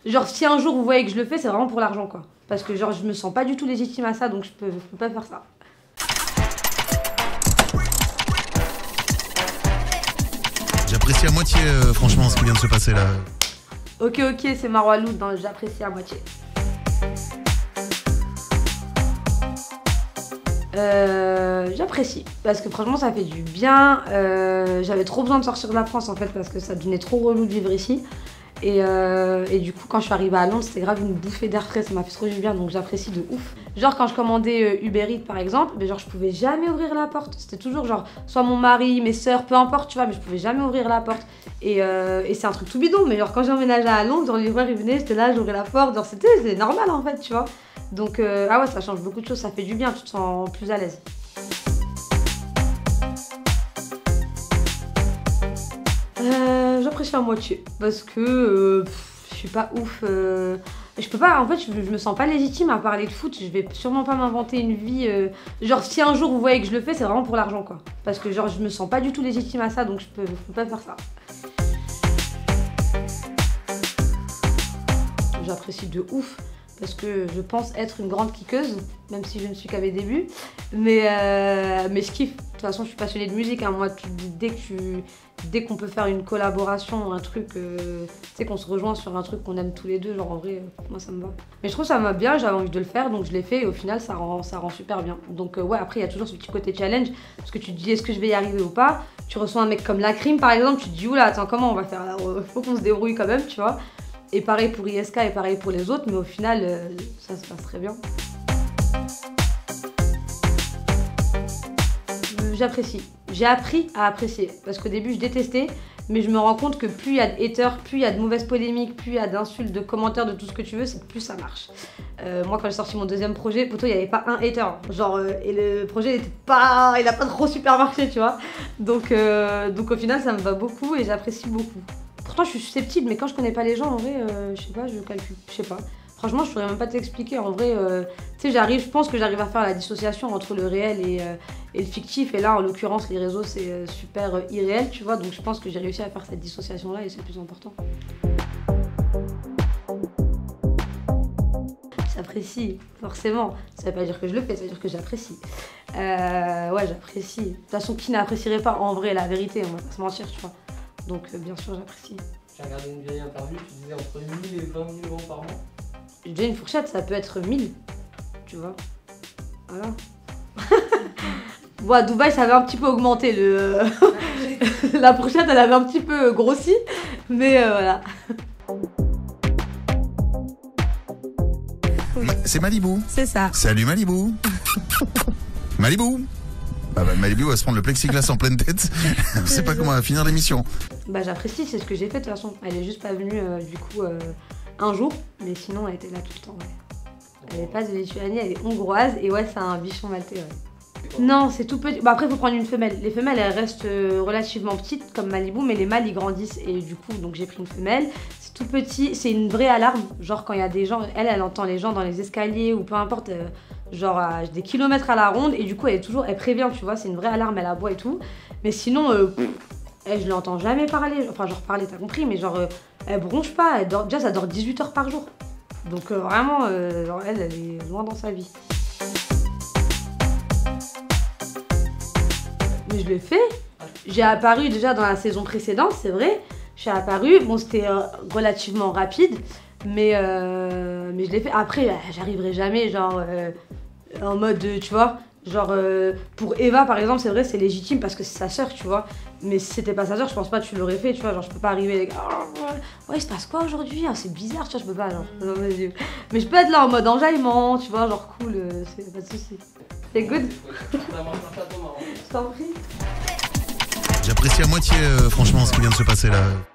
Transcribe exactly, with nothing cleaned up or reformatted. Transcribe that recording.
Genre, si un jour vous voyez que je le fais, c'est vraiment pour l'argent, quoi. Parce que, genre, je me sens pas du tout légitime à ça, donc je peux, je peux pas faire ça. J'apprécie à moitié, euh, franchement, ce qui vient de se passer là. Ok, ok, c'est Marwa Loud, hein, j'apprécie à moitié. Euh, j'apprécie parce que franchement ça fait du bien. Euh, J'avais trop besoin de sortir de la France en fait parce que ça devenait trop relou de vivre ici. Et, euh, et du coup quand je suis arrivée à Londres c'était grave une bouffée d'air frais, ça m'a fait trop du bien donc j'apprécie de ouf. Genre quand je commandais euh, Uber Eats par exemple, mais genre je pouvais jamais ouvrir la porte. C'était toujours genre soit mon mari, mes soeurs, peu importe tu vois, mais je pouvais jamais ouvrir la porte. Et, euh, et c'est un truc tout bidon, mais genre quand j'ai emménagé à Londres, genre les livreurs ils venaient, j'étais là, j'ouvrais la porte, genre c'était normal en fait tu vois. Donc euh, ah ouais ça change beaucoup de choses, ça fait du bien, tu te sens plus à l'aise. Euh, J'apprécie à moitié parce que euh, pff, je suis pas ouf. Euh, je peux pas, en fait, je, je me sens pas légitime à parler de foot. Je vais sûrement pas m'inventer une vie. Euh, genre, si un jour vous voyez que je le fais, c'est vraiment pour l'argent, quoi. Parce que genre, je me sens pas du tout légitime à ça, donc je peux, je peux pas faire ça. J'apprécie de ouf. Parce que je pense être une grande kickeuse, même si je ne suis qu'à mes débuts. Mais, euh, mais je kiffe. De toute façon, je suis passionnée de musique. Hein. Moi, tu, dès que tu, dès qu'on peut faire une collaboration, un truc, euh, tu sais, qu'on se rejoint sur un truc qu'on aime tous les deux, genre en vrai, euh, moi ça me va. Mais je trouve ça me va bien, j'avais envie de le faire, donc je l'ai fait et au final, ça rend, ça rend super bien. Donc euh, ouais, après, il y a toujours ce petit côté challenge, parce que tu te dis, est-ce que je vais y arriver ou pas? Tu reçois un mec comme Lacrim, par exemple, tu te dis, oula, attends, comment on va faire là? Faut qu'on se débrouille quand même, tu vois. Et pareil pour I S K et pareil pour les autres, mais au final, euh, ça se passe très bien. J'apprécie. J'ai appris à apprécier. Parce qu'au début, je détestais, mais je me rends compte que plus il y a de haters, plus il y a de mauvaises polémiques, plus il y a d'insultes, de commentaires, de tout ce que tu veux, c'est plus ça marche. Euh, moi, quand j'ai sorti mon deuxième projet, pourtant, il n'y avait pas un hater. Genre, euh, et le projet n'était pas... il n'a pas trop super marché, tu vois. Donc, euh, donc au final, ça me va beaucoup et j'apprécie beaucoup. Pourtant, je suis susceptible, mais quand je connais pas les gens, en vrai, euh, je sais pas, je calcule, je sais pas. Franchement, je pourrais même pas t'expliquer. En vrai, euh, tu sais, j'arrive, je pense que j'arrive à faire la dissociation entre le réel et, euh, et le fictif. Et là, en l'occurrence, les réseaux, c'est euh, super euh, irréel, tu vois. Donc, je pense que j'ai réussi à faire cette dissociation-là et c'est le plus important. J'apprécie, forcément. Ça veut pas dire que je le fais, ça veut dire que j'apprécie. Euh, ouais, j'apprécie. De toute façon, qui n'apprécierait pas en vrai la vérité, on va pas se mentir, tu vois. Donc euh, bien sûr j'apprécie. J'ai regardé une vieille interview, tu disais entre mille et vingt mille euros par mois. Je dis une fourchette, ça peut être mille, tu vois. Voilà. Bon, à Dubaï ça avait un petit peu augmenté, le... la fourchette elle avait un petit peu grossi, mais euh, voilà. C'est Malibu. C'est ça. Salut Malibu. Malibu. Bah, bah Malibu va se prendre le plexiglas en pleine tête. Je sais pas comment elle va finir l'émission. Bah j'apprécie, c'est ce que j'ai fait de toute façon. Elle est juste pas venue euh, du coup euh, un jour, mais sinon elle était là tout le temps. Ouais. Elle est pas de Lituanie, elle est hongroise et ouais c'est un bichon maltais. Ouais. Non, c'est tout petit. Bah après faut prendre une femelle. Les femelles elles restent euh, relativement petites comme Malibu, mais les mâles ils grandissent et du coup donc j'ai pris une femelle. C'est tout petit, c'est une vraie alarme. Genre quand il y a des gens, elle elle entend les gens dans les escaliers ou peu importe. Euh, genre à des kilomètres à la ronde et du coup elle est toujours, elle prévient tu vois, c'est une vraie alarme, elle aboie et tout. Mais sinon, euh, pff, elle, je l'entends jamais parler, enfin genre parler t'as compris, mais genre euh, elle bronche pas, elle dort, déjà ça dort dix-huit heures par jour. Donc euh, vraiment, euh, genre elle, elle est loin dans sa vie. Mais je l'ai fait, j'ai apparu déjà dans la saison précédente, c'est vrai, j'ai apparu, bon c'était euh, relativement rapide, mais, euh, mais je l'ai fait. Après, j'arriverai jamais genre... Euh, en mode, tu vois, genre euh, pour Eva par exemple, c'est vrai, c'est légitime parce que c'est sa sœur, tu vois. Mais si c'était pas sa sœur, je pense pas que tu l'aurais fait, tu vois. Genre, je peux pas arriver, les gars, oh, ouais, il se passe quoi aujourd'hui? Ah, c'est bizarre, tu vois, je peux pas, genre. Mais je peux être là en mode enjaillement, tu vois, genre cool, euh, c'est pas de soucis. C'est good? Je t'en prie. J'apprécie à moitié, euh, franchement, ce qui vient de se passer là.